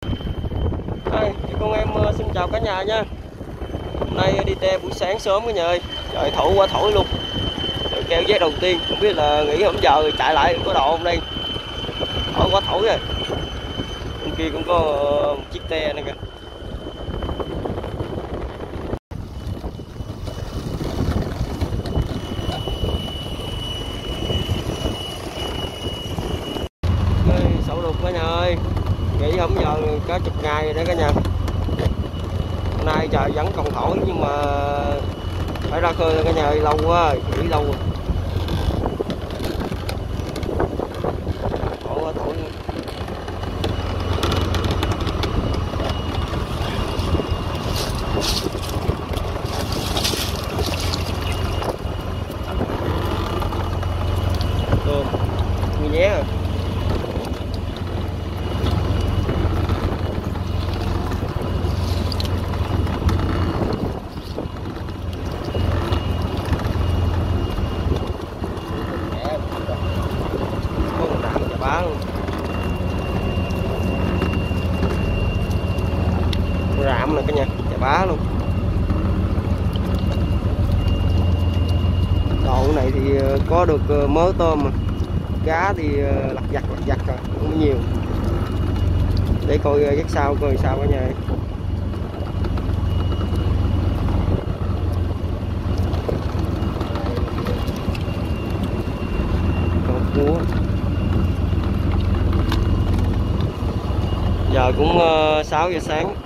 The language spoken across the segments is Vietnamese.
Thì con em xin chào cả nhà nha. Hôm nay đi te buổi sáng sớm cả nhà ơi. Trời thổi qua thổi luôn. Rồi keo vé đầu tiên, không biết là nghỉ hôm giờ rồi chạy lại có độ không đây. Thổi quá thổi rồi. Bên kia cũng có một chiếc te này kìa. Sậu đục cả nhà ơi. Nghỉ hôm giờ có chục ngày rồi đó cả nhà. Hôm nay trời vẫn còn thổi nhưng mà phải ra khơi cả nhà ơi, lâu quá, nghỉ lâu rồi. Thổi quá thổi. Tôm, nguyên nhé rồi. Bá luôn. Rạm này cả nhà, chà bá luôn. Đoạn này thì có được mớ tôm mà. Cá thì lặt vặt rồi, không có nhiều. Để coi dắt sau coi sao cả nhà. Còn cua. Giờ cũng 6 giờ sáng.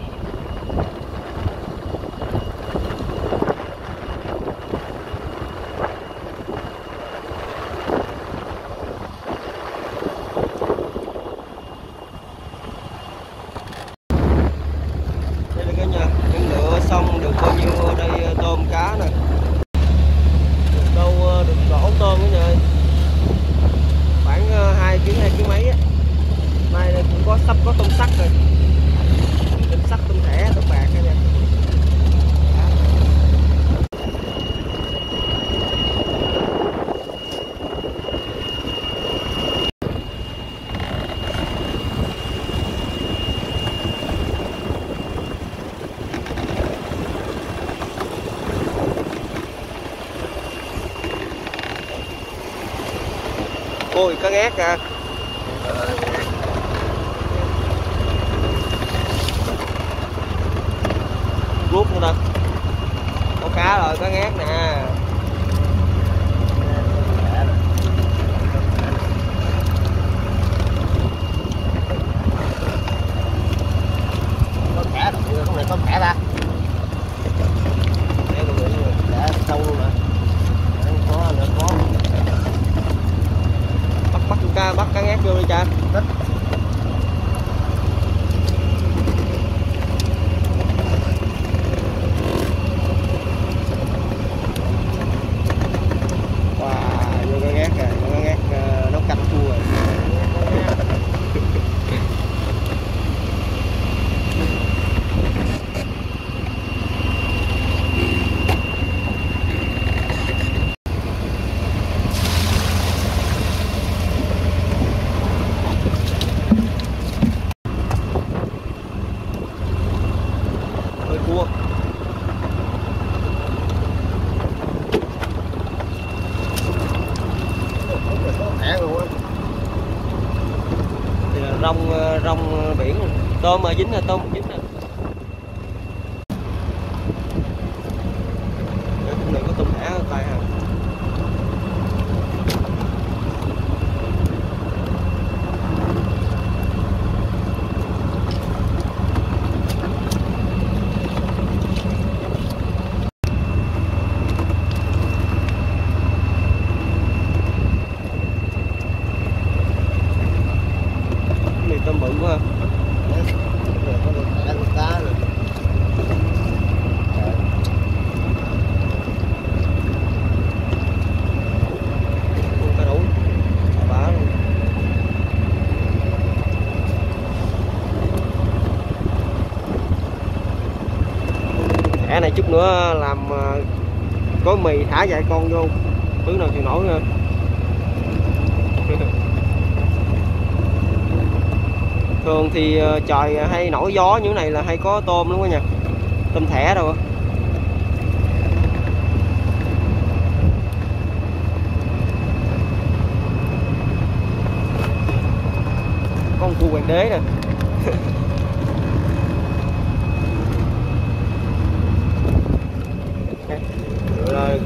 Đây là cả nhà, những lựa xong được bao nhiêu đây tôm cá nè. Được đâu được đổ tôm cả nhà. Khoảng 2 kg mấy á. Nay cũng có sắp có tôm sắt rồi. Tôm sắt, tôm thẻ, tôm bạc cả nha. Ôi cá ngát kìa. Rút nữa ta. Có cá rồi, cá ngát nè. Có thẻ rồi, không này có thẻ ta. Để tôi gửi rồi. Thẻ sâu luôn hả? Có nữa có. Bắt cá ngát vô đi cha. Thích. Vô cá ngát rồi, cá ngát nấu canh chua rồi. Ơi cua. Thẻ luôn á. Thì là rong biển. Tôm mà dính là tôm dính nè. Cái này có tôm thẻ ở tay hả? Tôm bự quá. Có được thẻ được cá rồi. Cá đủ. Bá luôn. Thẻ này chút nữa làm gói mì thả vài con vô. Thứ nào chịu nổi nữa. Thường thì trời hay nổi gió như thế này là hay có tôm lắm cả nhà, tôm thẻ đâu á. Có con cua hoàng đế nè. Là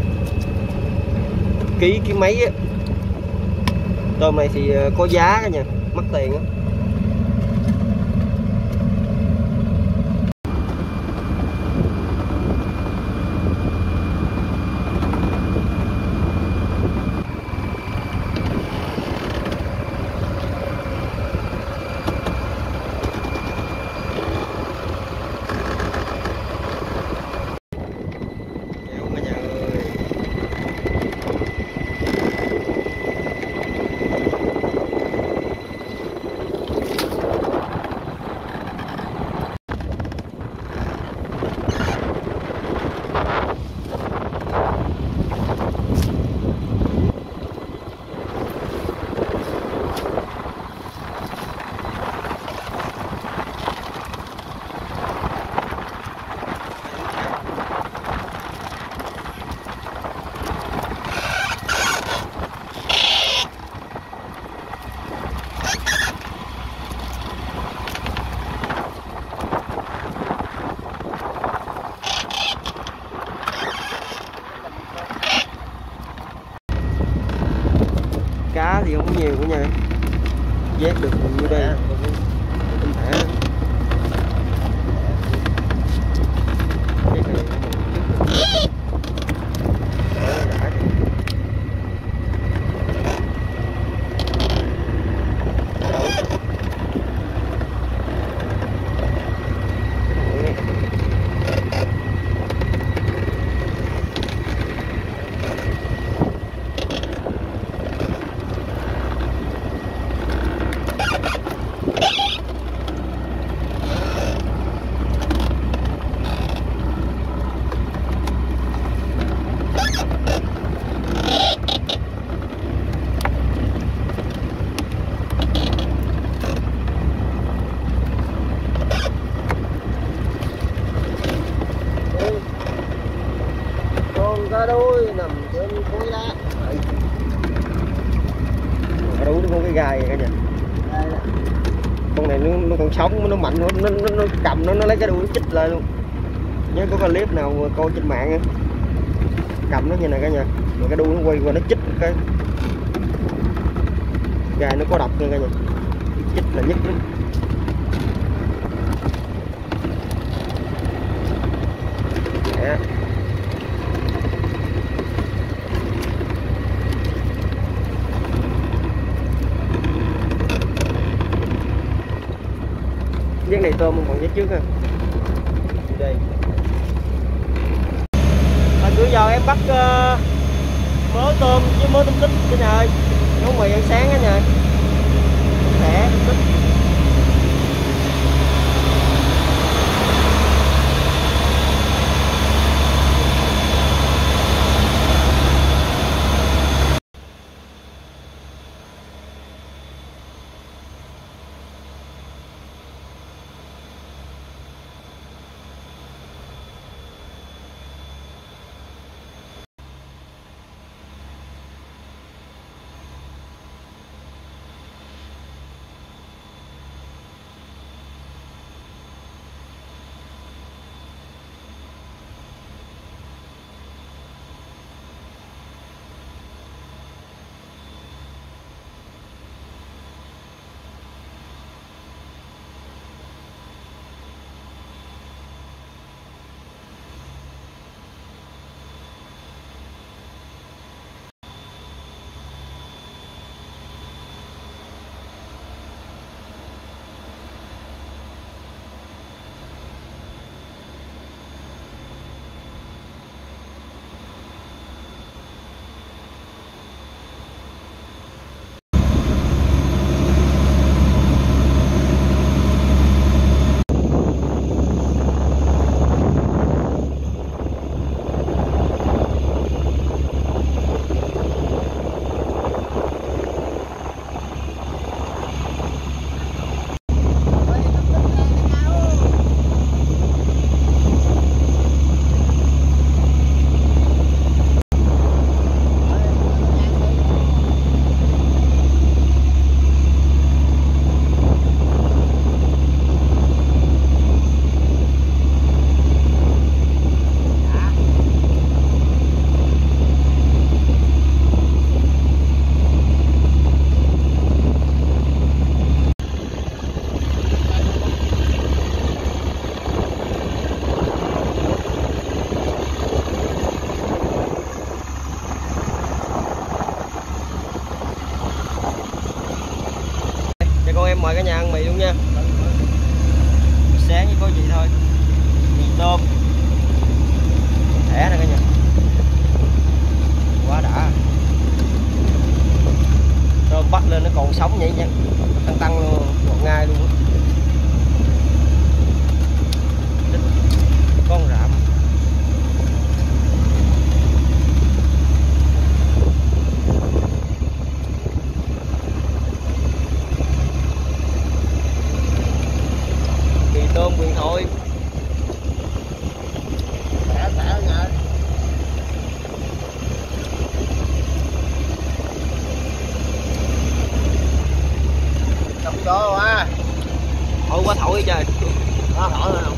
ký mấy á. Tôm này thì có giá cả nha, mắc tiền á. Cá thì không có nhiều cả nhà, vét được như đây tôm thẻ. Cá đuối nằm trên khối đá. Cá đuối nó có cái gai cả nhà. Con này nó còn sống, nó mạnh, nó cầm nó lấy cái đuôi nó chích lại luôn. Nhớ có cái clip nào coi trên mạng á, cầm nó như này cả nhà, rồi cái đuôi nó quay qua nó chích cái gai, nó có độc nha cả nhà, chích là nhất lắm. Đấy. Giếng này tôm còn giếng trước ha. Đây. Hồi bữa giờ em bắt mớ tôm với mớ tôm tích cả nhà ơi. Nấu mì ăn sáng cả nhà. Khỏe, tích. tôm thẻ này cả nhà, quá đã. Tôm bắt lên nó còn sống vậy nha, tăng luôn, ngọt ngay luôn. Con rạm. Kỳ tôm quyền thôi. Thẻ nha. Đập gió quá. Thôi quá thổi trời. Đó thổi rồi.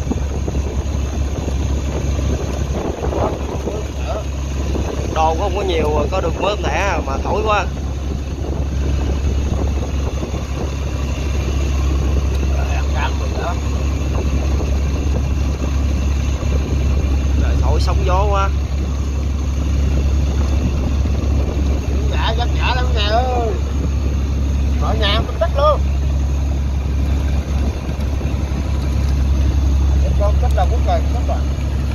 Đồ cũng không có nhiều rồi, có được mớm thẻ mà thổi quá. Trời thổi sóng gió quá. Dạ vất vả lắm nè ơi. Ở nhà mình tích luôn. Con tích là quốc rồi, tích rồi.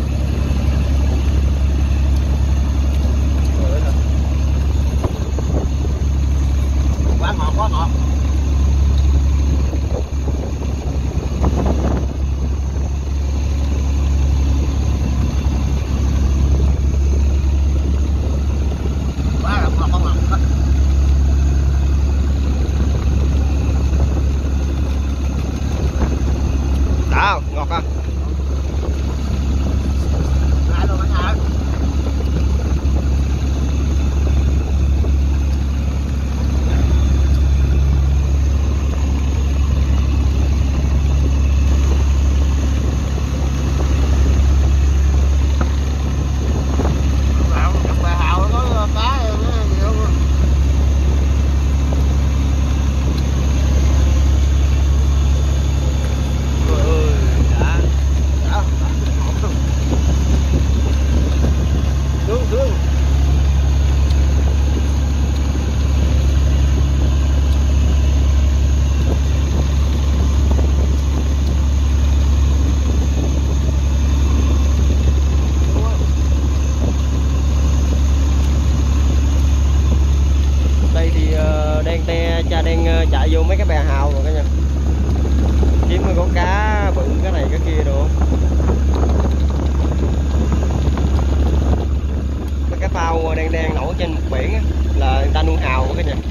Quá ngọt, quá ngọt. Quá là ngọt, không ngọt. Đã ngọt à. Lại luôn cả nhà. đang chạy vô mấy cái bè hào rồi cả nhà, kiếm có cá bự cái này cái kia đồ. Mấy cái phao đang nổi trên mặt biển á, là người ta nuôi hào cả nhà.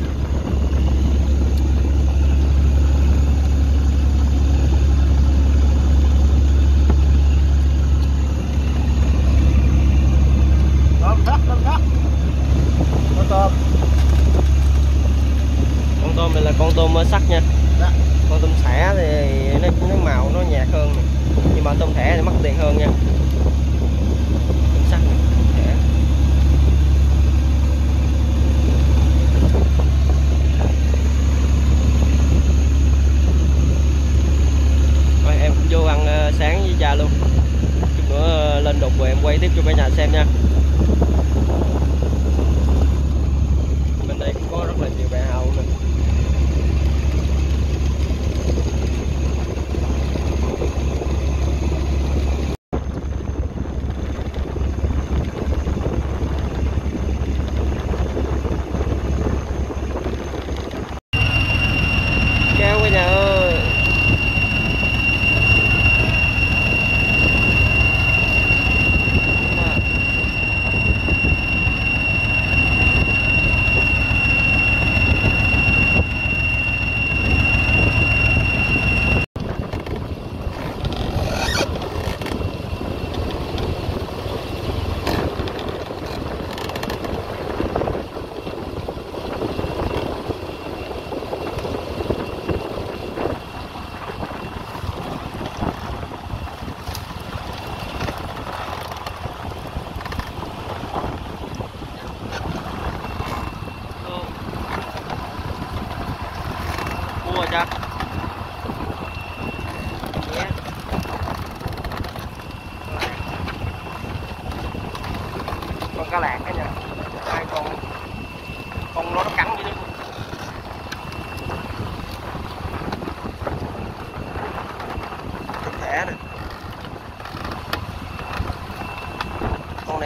Con tôm này là con tôm sắt nha. Con tôm thẻ thì nó màu nó nhạt hơn nè, nhưng mà tôm thẻ thì mắc tiền hơn nha. Tôm sắt này, thẻ. Rồi em cũng vô ăn sáng với cha luôn. Chút nữa lên đục rồi em quay tiếp cho cả nhà xem nha. Bên đây cũng có rất là nhiều bè hào nè. Kéo cả nhà ơi. Mua chưa? Yeah. Con cá lạc đó nha. Hai con nó cắn với nó. Thẻ nè.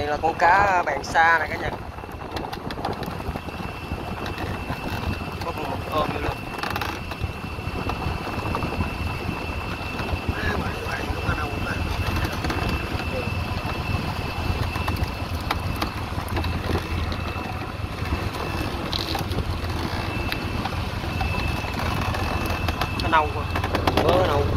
này là con cá bàng sa này cả nhà. Có con mực ôm vô luôn. Cá nâu quá, cá nâu.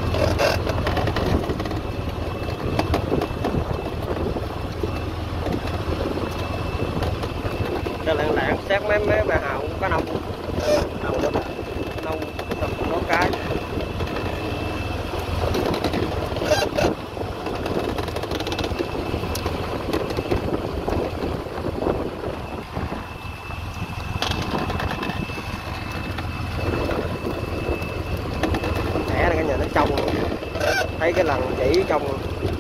Cái lạng lạng xét mấy bà hào cá nâu. Nâu đó, nâu tập nó cái. Thẻ này cả nhà, nó trong luôn. Thấy cái lần chỉ trong luôn.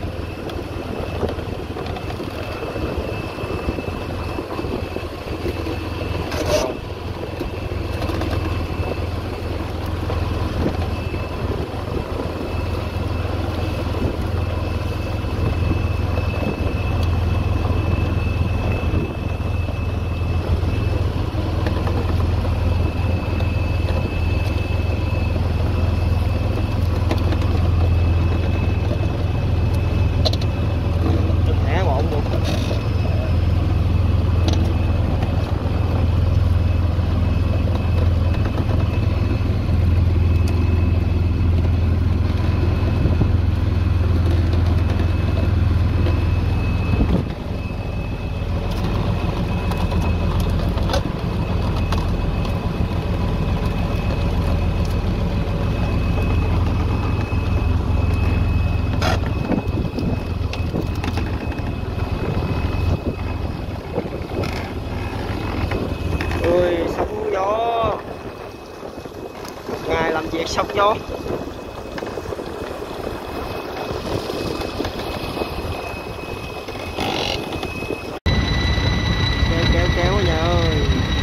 Sóng gió, ngày làm việc sóng gió. Kéo quá nhà ơi.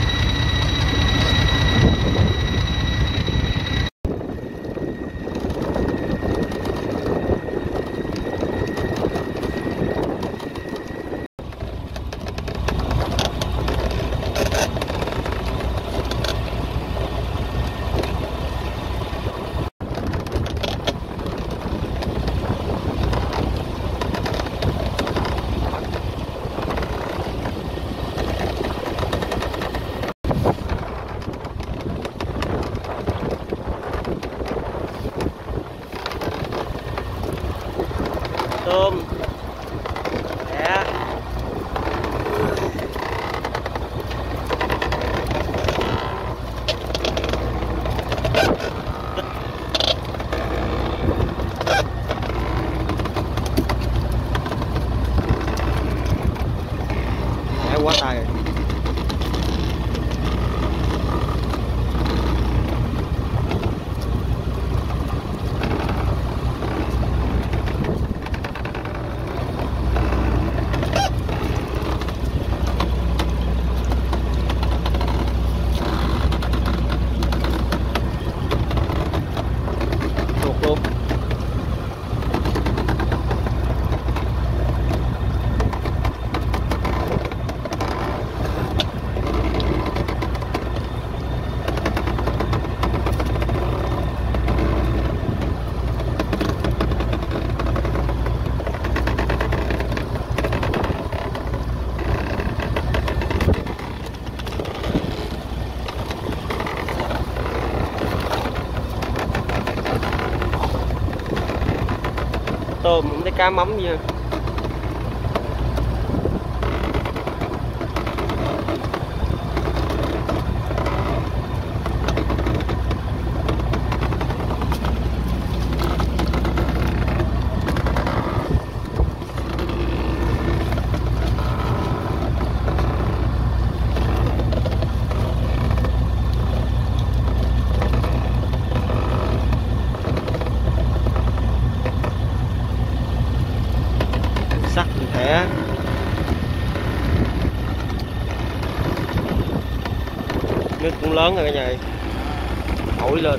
Tôm đẻ quá tay rồi. Luôn. Tôm cũng thấy cá mắm gì. Sắt thẻ. Nước cũng lớn rồi cả nhà, nổi lên.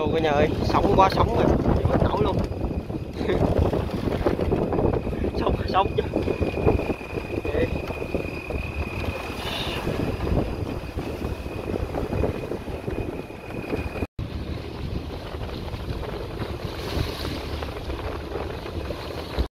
luôn cả nhà ơi, sống quá sống rồi, chịu hết nổi luôn. Sống chứ.